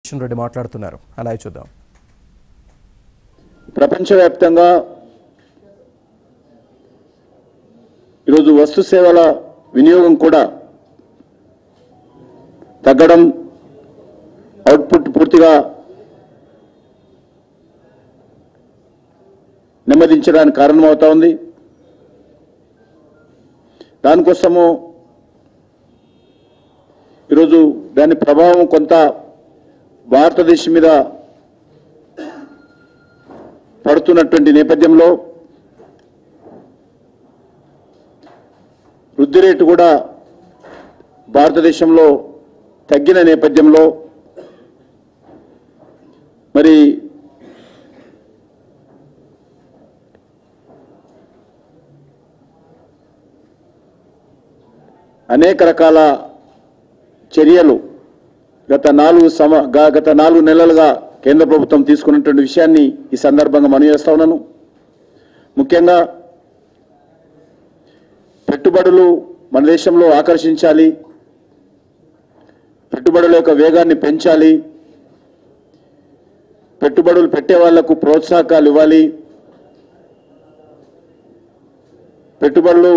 కిషన్ రెడ్డి మాట్లాడుతున్నారు. అలా చూద్దాం. ప్రపంచవ్యాప్తంగా ఈరోజు వస్తు సేవల వినియోగం కూడా తగ్గడం, అవుట్పుట్ పూర్తిగా నెమ్మదించడానికి కారణమవుతా ఉంది. దానికోసము ఈరోజు దాని ప్రభావం కొంత భారతదేశం మీద పడుతున్నటువంటి నేపథ్యంలో వృద్ధి రేటు కూడా భారతదేశంలో తగ్గిన నేపథ్యంలో మరి అనేక రకాల చర్యలు గత 4 నెలలుగా కేంద్ర ప్రభుత్వం తీసుకున్నటువంటి విషయాన్ని ఈ సందర్భంగా మనవి చేస్తా ఉన్నాను. ముఖ్యంగా పెట్టుబడులు మన దేశంలో ఆకర్షించాలి, పెట్టుబడుల యొక్క వేగాన్ని పెంచాలి, పెట్టుబడులు పెట్టే వాళ్లకు ప్రోత్సాహకాలు ఇవ్వాలి, పెట్టుబడులు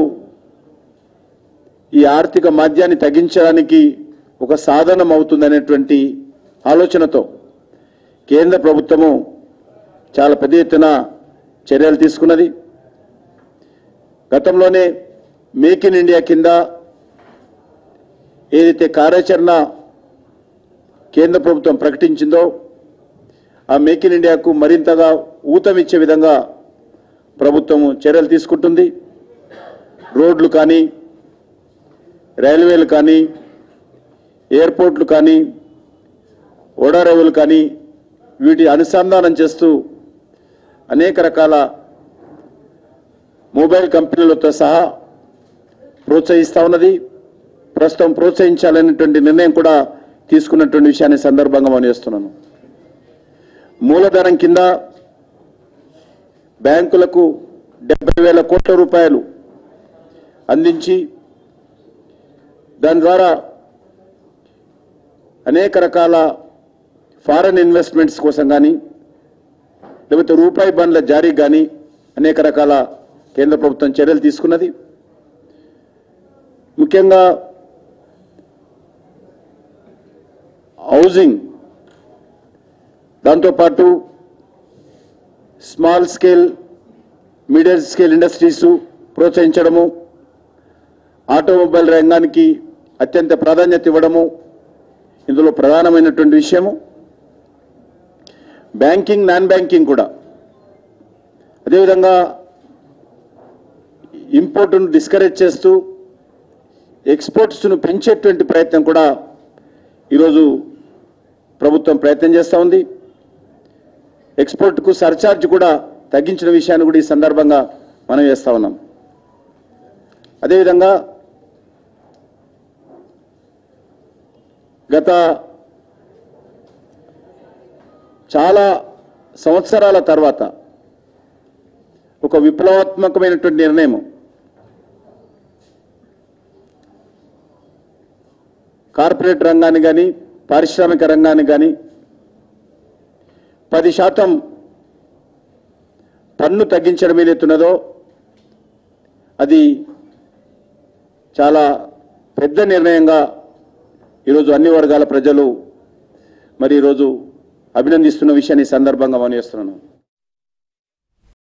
ఈ ఆర్థిక మాంద్యాన్ని తగ్గించడానికి ఒక సాధనం అవుతుందనేటువంటి ఆలోచనతో కేంద్ర ప్రభుత్వము చాలా పెద్ద ఎత్తున చర్యలు తీసుకున్నది. గతంలోనే మేక్ ఇన్ ఇండియా కింద ఏదైతే కార్యాచరణ కేంద్ర ప్రభుత్వం ప్రకటించిందో ఆ మేక్ ఇన్ ఇండియాకు మరింతగా ఊతమిచ్చే విధంగా ప్రభుత్వం చర్యలు తీసుకుంటుంది. రోడ్లు కానీ, రైల్వేలు కానీ, ఎయిర్పోర్ట్లు కానీ, ఓడరేవులు కానీ వీటి అనుసంధానం చేస్తూ అనేక రకాల మొబైల్ కంపెనీలతో సహా ప్రోత్సహిస్తూ ఉన్నది. ప్రస్తుతం ప్రోత్సహించాలనేటువంటి నిర్ణయం కూడా తీసుకున్నటువంటి విషయాన్ని సందర్భంగా మనం చేస్తున్నాను. మూలధనం కింద బ్యాంకులకు 70,000 కోట్ల రూపాయలు అందించి దాని ద్వారా అనేక రకాల ఫారెన్ ఇన్వెస్ట్మెంట్స్ కోసం కానీ లేకపోతే రూపాయి బాండ్ల జారీ కానీ అనేక రకాల కేంద్ర ప్రభుత్వం చర్యలు తీసుకున్నది. ముఖ్యంగా హౌసింగ్, దాంతోపాటు small scale, medium scale industries ప్రోత్సహించడము, ఆటోమొబైల్ రంగానికి అత్యంత ప్రాధాన్యత ఇవ్వడము ఇందులో ప్రధానమైనటువంటి విషయము. బ్యాంకింగ్, నాన్ బ్యాంకింగ్ కూడా అదేవిధంగా ఇంపోర్ట్ను డిస్కరేజ్ చేస్తూ ఎక్స్పోర్ట్స్ను పెంచేటువంటి ప్రయత్నం కూడా ఈరోజు ప్రభుత్వం ప్రయత్నం చేస్తూ ఉంది. ఎక్స్పోర్ట్కు సర్చార్జ్ కూడా తగ్గించిన విషయాన్ని కూడా ఈ సందర్భంగా మనం చేస్తూ ఉన్నాం. అదేవిధంగా గత చాలా సంవత్సరాల తర్వాత ఒక విప్లవాత్మకమైనటువంటి నిర్ణయం కార్పొరేట్ రంగాన్ని కానీ, పారిశ్రామిక రంగాన్ని కానీ 10% పన్ను తగ్గించడం ఏదైతున్నదో అది చాలా పెద్ద నిర్ణయంగా ఈరోజు అన్ని వర్గాల ప్రజలు మరి ఈరోజు అభినందిస్తున్న విషయాన్ని సందర్భంగా మనం చేస్తున్నాను.